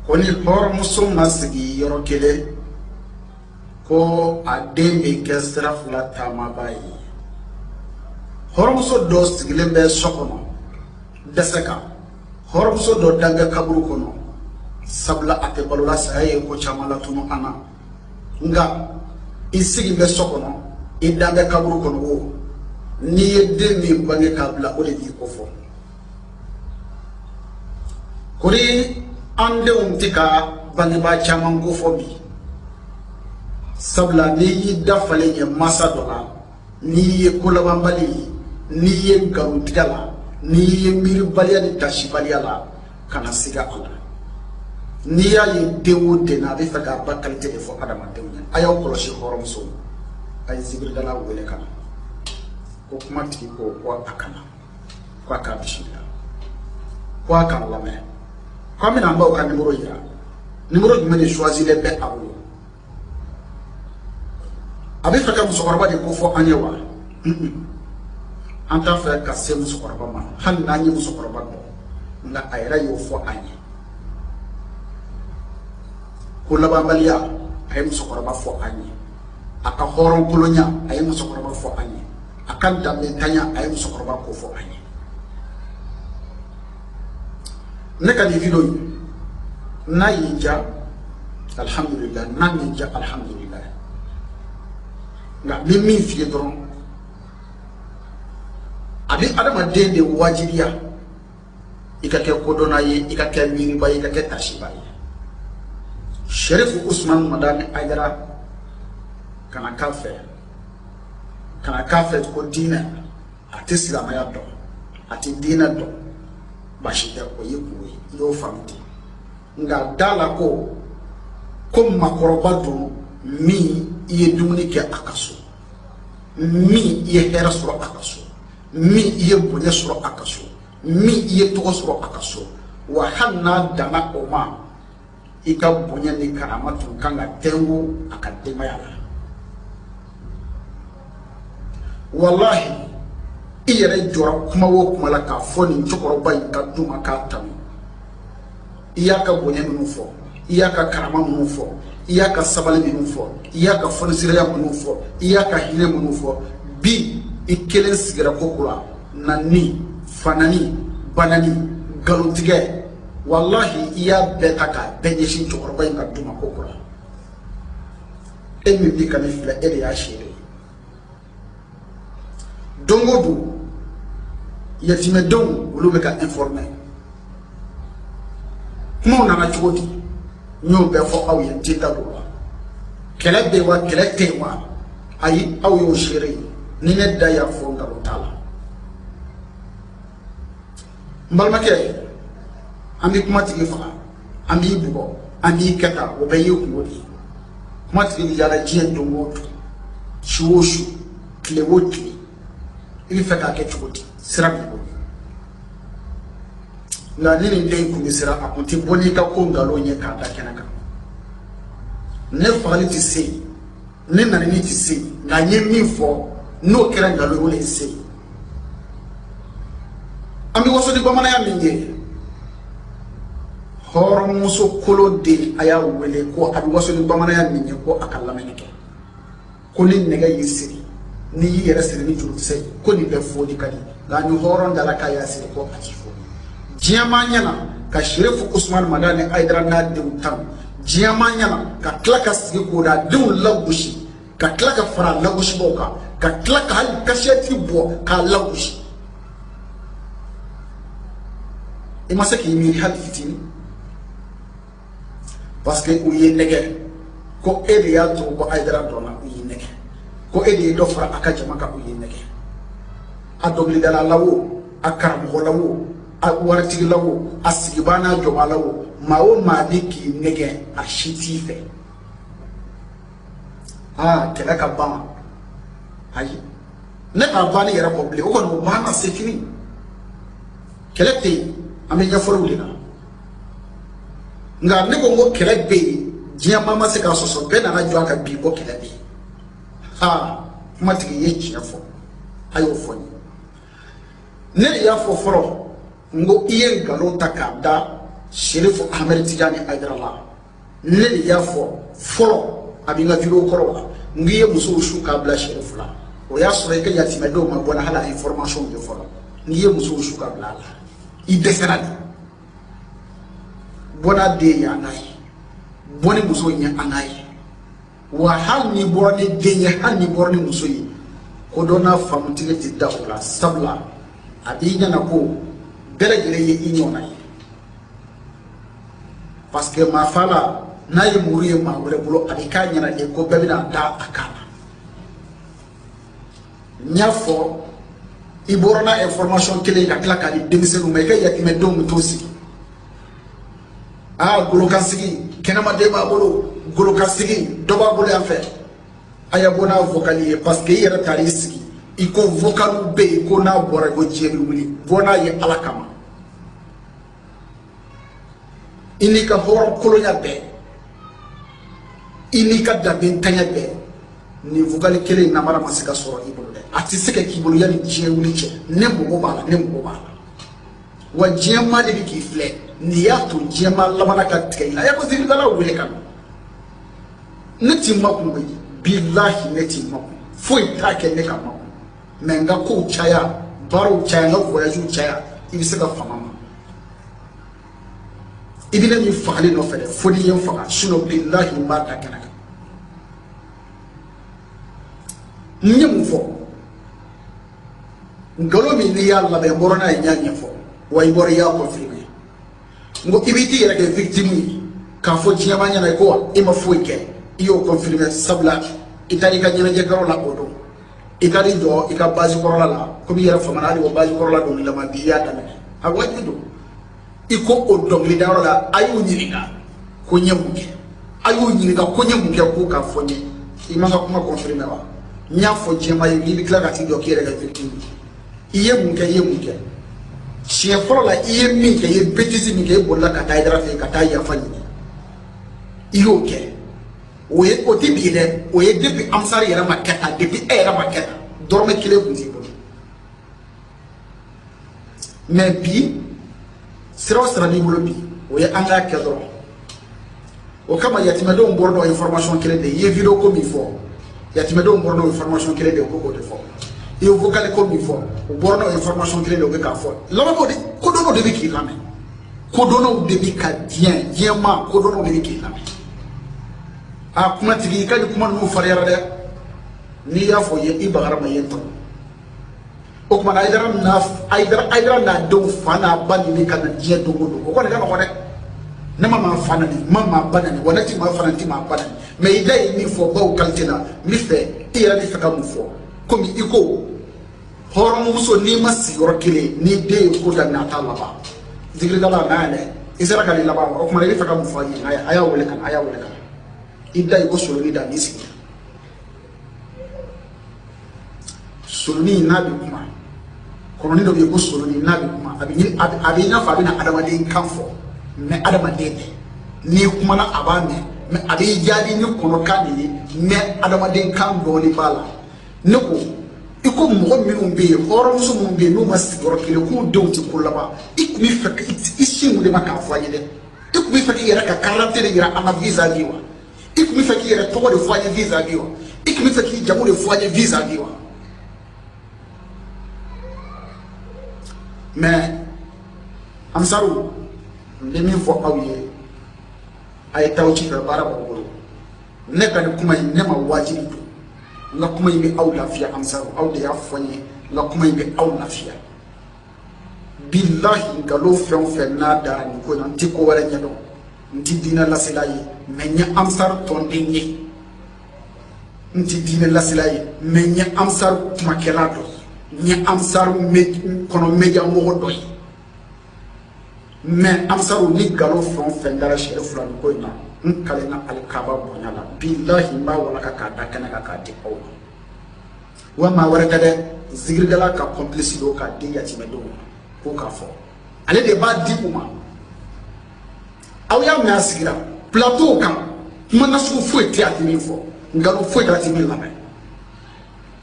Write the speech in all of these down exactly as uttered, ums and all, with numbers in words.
koni horomuso masigi yoro kele ko adembe kestra fula tama bayi horomuso do sigile be sokono deseka horomuso do danga kaburu kono sabla ate balula saye ko chamala tunu ana nga isigi be sokono idanga kaburu kono wo ni yedemi bange kabla ole di ko fo kuri ande umtika bange ba chaman ko fo bi sabla ni dafale ye masa dola ni ye kolabambali ni ye garutgala ni ye mir baliya ni tashibaliya la kana siga ala ni ya ye dewo de na be faka ba kalite de fo adama dewo ayaw koloshi horom so ay zibir dala wele kana ko kuma tiki ko ko akana ko aka bishira ko aka lame ko mi na mbaw ka numéro ya numéro du mene choisir les be awu abi faka musokorba de ko fo anyewa anta fa ka se musokorba ma hal na nyi musokorba do na ayra yo fo anye ko labambaliya ay musokorba fo anye aka horon kolonya ay musokorba fo anye akan dambe tanya ay musokorba ko fo anye ne ka di video na yinja alhamdulillah na yinja alhamdulillah nga mimi fi dron abi adama dende wajibiya ikake kodona ye ikake miri ba ikake tashiba ye Sherif Usman Madani Aidara kana kafe kana kafe ko dina ati silama ya do ati dina do bashite ko yekuwe yo famti nga dala ko ko makoroba do mi iye dumuni ke akaso mi iye hera soro akaso mi iye bonya soro akaso mi iye togo soro akaso wa hanna dana oma ika bonya ni karamatu kanga tengu akadema yala wallahi iyere jora kuma wo kuma la ka fo ni chokoro ba ka duma ka tam iyaka bonya nu fo iyaka karama nu fo iyaka sabali nu fo iyaka fo siraya nu fo iyaka hine nu fo bi ikelen sigira kokula nani fanani banani galuntige wallahi iya betaka benyeshi chokoro ba ka duma kokula emi bi kan fila ede ya shire dongodu yetime don ulube ka informer mo na na chogoti nyo be fo aw yen tita do kele be wa kele te wa ayi aw yo shire ni ne da ya fo ngalo tala mbalma ke ambi kuma tigi fa ambi bugo ambi kata o be yu ngodi kuma tigi yala jien dongodu shuoshu kle woti il fait ka ke chogoti sira bibo na nini ndey ku misira akunti boni ka ko ngalo nye ka da kenaka ne fali ti sei ne na ni ti sei na nye mi fo no kera ngalo wole sei ami woso di bamana ya minge horo muso kolo de aya wele ko abi woso di bamana ya minge ko akalla meneke ko ni nega yisiri ni yere sere ni juru sei ko ni be fo di kadi la ni horo ndala ka ya sere ko atifo Jiamanyana ka Sherif Usman Madani Aidara na diutam Jiamanyana ka klaka sigi koda diu lagushi ka klaka fara lagushi boka ka klaka hal kasheti bo ka lagushi imasa ki mi hal fitini parce que uye nege ko ede ya to ko Aidara dona uye nege ko ede do fara akajama ka uye nege adogli dala lawo akaram lawo a warti lawo asigibana jomalawo mawo mabiki nege a shiti fe ah kela ka ba ayi ne ka bani yara public o ko ba na c'est fini kele te ame ya foro wulina nga ne ko ngo kele be jiya mama se ka soso be na jo aka bi ko kele be ha matigi ye jiya fo ayo fo ni ne ya fo foro ngo iye ngalo takada Sheriff Ahmed Tijani Aidara ne de y'a fɔ fɔlɔ a bɛ n ka vidéo kɔrɔ la n k'i ye musow su k'a bila Sheriff la o y'a sɔrɔ i ka yatimɛdenw ma bɔ na hali a information de fɔlɔ n k'i ye musow su k'a bila a la i dɛsɛra de bɔ n'a den ye an n'a ye bɔ ni muso ye an n'a ye wa hali n'i bɔra ni den ye hali n'i bɔra ni muso ye ko dɔ n'a famutigi tɛ da o la sabula a b'i ɲɛna ko bɛɛ lajɛlen ye i ɲɔgɔnna ye parce que maa fa la n'a ye muru ye maa wɛrɛ bolo a bɛ k'a ɲɛna de ko bɛɛ bɛna da a kan na n y'a fɔ i bɔra n'a information kelen ka tila k'a di denmisɛnninw ma i ka yatimɛdenw bɛ t'o sigi aa golokansigi kɛnɛmaden b'a bolo golokansigi dɔ b'a bolo yan fɛ a y'a bɔ n'a vocal ye parce que i yɛrɛ taar'i sigi i ko vocal bɛ yen ko n'a bɔra ko diɲɛ bɛ wuli bɔ n'a ye ala kama i n'i ka hɔrɔn kolonya bɛɛ i n'i ka danbentanya bɛɛ nin vocal kelen namara ma se ka sɔrɔ i bolo dɛ a tɛ se ka k'i bolo yanni diɲɛ wuli cɛ ne mago b'a la ne mago b'a la wa diɲɛ maa de bɛ k'i filɛ n'i y'a to diɲɛ maa laban ka tigɛ i la a y'a ko ziiridala wele ka na ne t'i makun koyi bilahi ne t'i makun foyi t'a kɛ ne ka makun mɛ n ka kow caya baaraw caya n ka voyagew caya i bɛ se ka fanga ma i bɛ ne min fagali nɔfɛ dɛ fo n'i ye n faga sinon bilahi n b'a da kɛnɛ kan n ye mun fɔ nkalon min n'i y'a labɛn n bɔra n'a ye n y'a ɲɛfɔ wa i bɔra i y'a confirmer n ko i b'i t'i yɛrɛ kɛ victime ye k'a fɔ diɲɛ b'a ɲɛna ko wa i ma foyi kɛ i y'o confirmer sabula i taara i ka ɲɛnajɛkɛyɔrɔ la o don i taara i jɔ i ka base kɔrɔla la komi i yɛrɛ famana hali o base kɔrɔla dɔnkilidama bi i y'a daminɛ a waati don i ko o dɔnkilidayɔrɔ la a y'u ɲininka ko n ye mun kɛ a y'u ɲininka ko n ye mun kɛ k'o k'a fɔ n ye i ma n ka kuma confirmer wa n y'a fɔ diɲɛ ma ye i bɛ tila ka t'i jɔ k'i yɛrɛ kɛ victime i ye mun kɛ i ye mun kɛ siɲɛ fɔlɔ la i ye min kɛ i ye bêtise min kɛ i bolila ka taa Haidara fɛ yen ka taa yafa ɲini i y'o kɛ o ye o tɛ bi dɛ o ye depuis Amusari yɛrɛ ma kɛ tan depuis e yɛrɛ ma kɛ tan dɔrɔmɛ kelen kun t'i bolo mais bi sira o sira b'i bolo bi o ye an k'a kɛ dɔrɔn o kama yatimɛdenw bɔra n'o information kelen de ye i ye vidéo ko min fɔ yatimɛdenw bɔra n'o information kelen de ye o ko k'o de fɔ i ye vocal ko min fɔ o bɔra n'o information kelen de o bɛ k'a fɔ labanko de kodɔnnaw de bɛ k'i lamɛn kodɔnnaw de bɛ ka diɲɛ diɲɛ maa kodɔnnaw de bɛ k'i lamɛn a kumatigi i ka nin kuma ninnu fariyara dɛ n'i y'a fɔ ye i bagara ma ye n tɔn o kumana Haidara n'a Haidara Haidara n'a denw fa n'a ba ɲini ka na diɲɛ don o don o kɔni ka nɔgɔn dɛ ne ma maa fa nani ma maa ba nani wa ne ti maa fa nani ti maa ba nani mais i da ye min fɔ baw qualité la n bɛ fɛ i yɛrɛ bɛ fɛ ka mun fɔ komi i ko hɔrɔnmuso n'i ma sigiyɔrɔ kelen n'i den ye ko daminɛ a t'a laban zikiridala n'a yɛrɛ i sera ka nin laban wa o kumana i bɛ fɛ ka mun fɔ a ɲɛ a y'a wele ka na a y'a wele ka na i da i ko soloni da n'i sigi soloni n'a bɛ kuma kɔnɔni dɔ bɛ yen ko soloni n'a bɛ kuma a bɛ ɲini a bɛ i n'a fɔ a bɛ na adamaden kan fɔ mais adamaden tɛ n'i kumana a b'a mɛn mais a b'i jaabi ni kɔnɔkan de ye mais adamaden kan dɔɔni b'a la ne ko i ko mɔgɔ minnu bɛ yen hɔrɔnmuso minnu bɛ yen n'u ma sigiyɔrɔ kelen k'u denw tɛ ko laban i tun bɛ fɛ i sin mun de ma k'a fɔ an ye dɛ i tun bɛ fɛ k'i yɛrɛ ka carte de yira an na vis-à-vis wa i tun bɛ fɛ k'i yɛrɛ tɔgɔ de fɔ an ye vis-à-vis wa i tun bɛ fɛ k'i jamu de fɔ an ye vis-à-vis wa mais Amusaru n bɛ min fɔ aw ye a ye taa ci fɛ baara b'aw bolo ne ka nin kuma in ne ma wajibi don n ka kuma in bɛ aw lafiya Amusaru aw de y'a fɔ n ye n ka kuma in bɛ aw lafiya bilahi nkalon fɛn o fɛn n'a dara nin ko in na n tɛ ko wɛrɛ ɲɛdɔn n tɛ diinɛ lasela ye mais n ye Amusaru tɔnden ye n tɛ diinɛ lasela ye mais n ye Amusaru kumakɛla dɔ ye n ye Amusaru kɔnɔ media mɔgɔ dɔ ye mais Amusaru ni nkalon fɛn o fɛn dara Sheriff la nin ko in na n kalenna alikaba bonya la bilahi n b'a walaka k'a da kɛnɛ kan k'a di aw ma wa maa wɛrɛ tɛ dɛ zikiridala ka complice don k'a di yatimɛdenw ma ko k'a fɔ ale de b'a di u ma aw y'a mɛn a sigira plateau kan kuma nasugu foyi tɛ a tɛ min fɔ nkalon foyi tɛ a tɛ min lamɛn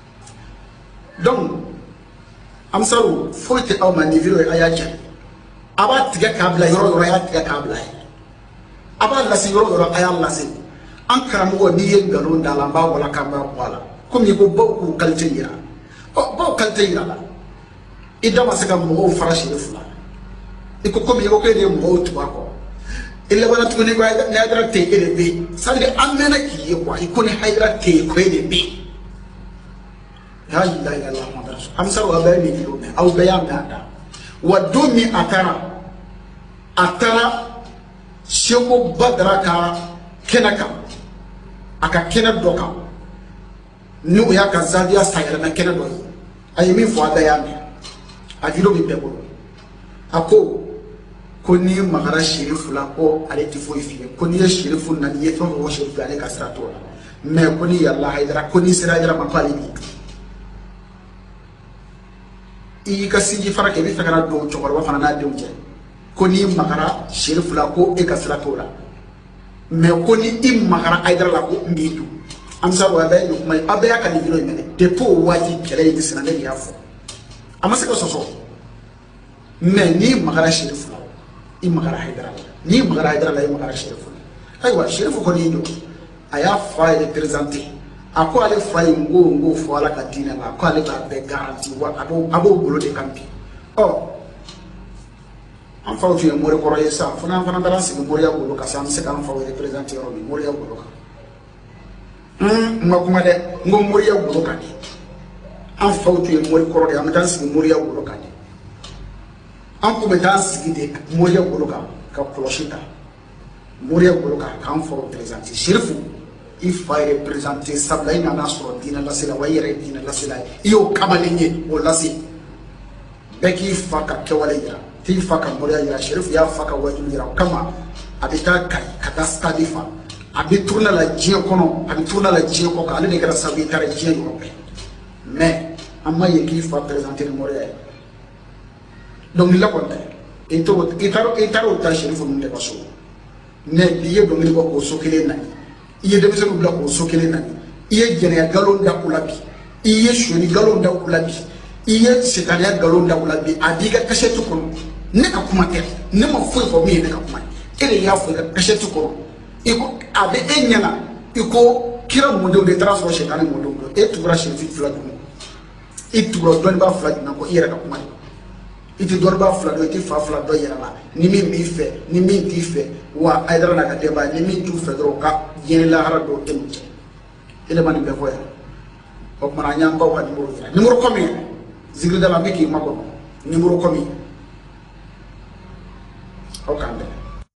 donc Amusaru foyi tɛ aw ma ni vidéo ye a y'a jaabi aba tiga kabla yoro yoro ya tiga kabla aba lasi yoro yoro aya lasi an karamo ni yen galo ndala ba wala kamba wala komi ko bawku kalite yira o baw kalite yira la idama saka mo farashi fula iko komi ko kede mo tuwa ko illa wala tuni ko ne adra te ede be sande amena ki ko iko ne haydra te ko ede be la ilaha illallah muhammad rasul am saru abani ni o me aw bayan da wadumi atara atara sheko badraka kenaka aka kena doka nu ya kazadia sayra na kena do ayimi fo adayame ajilo bi bebo ako koni magara sherifu la ko ale tifo ifile koni ya sherifu na ni yeto wo sherifu ale kasrato me koni ya allah haidara koni sira jara mapali bi i ka sinji fara ke bi fagara do chokor wa fana na de unje koni magara sherifu la ko e kasrato la me koni im magara haidara la ko ngitu amsa wa ba yo mai abaya ka ni bilo mene depo waji kele yi sina ne yafo amase ko soso me ni magara sherifu la i magara haidara ni magara haidara la i magara sherifu aywa sherifu ko ni do aya fa e présenter ako ale fa ngo ngo fo ala ka dina la ko ale ba be garantie wa abo abo bolo de kampi oh en fa o fi mo ko roye sa fona fana dara si mo ya bolo ka sam se kan fa o représenter ro mo ya bolo ka hmm makuma de ngo mo ya bolo ka ni en fa o fi mo ko roye am dan si mo ya bolo ka ni an ko be dan si de mo ya bolo ka ka clochita mo ya bolo ka kan fa o représenter sherifu il faut représenter sabla ina nasro dina la sila wayre dina la sila iyo kamalenye o lasi beki faka kewale ya ti faka moria ya sherifu ya faka wajulu ya kama abita kai kata stadifa abiturna la jie kono abiturna la jie ko ka ale kara sabi tare jie yo mais amma ye ki fa présenter moria donc la konta ito itaro itaro ta sherifu munde baso ne biye do ngi ko so kele nani iye demise ko bla ko so kele nani iye jene galon da kulabi iye shoni galon da kulabi iye setania galon da kulabi adiga kashetu ko ne ka kuma tel ne ma foi fo mi ne ka kuma ere ya fo ka kashetu ko iko abe enyana iko kira mundo de transfo shetani mundo e tubra shefi flag no e tubra don ba flag na ko ire ka kuma iti dorba flag iti fa flag do yera la ni mi mi fe ni mi ti fe wa aidara na ka deba ni mi tu fe dro ka yene la hara do temu ele mani be foya o mana nyam ba wa numero ya numero komi zigri da la meki mako numero komi o kande